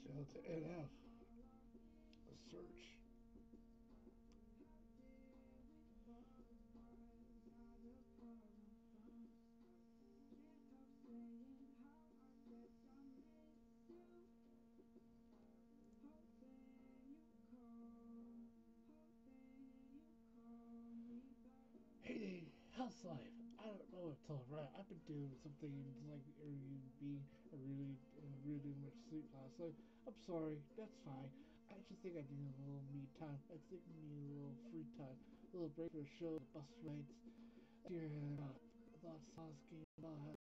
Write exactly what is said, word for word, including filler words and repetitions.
Delta N F. Search. Hey, how's life? I don't know what to tell right. I've been doing some things like Airbnb. I really, I really didn't much sleep last night. I'm sorry. That's fine. I just think I need a little me time. I think I need a little free time, a little break for the show, the bus rides. Dear, uh, I thought Sasuke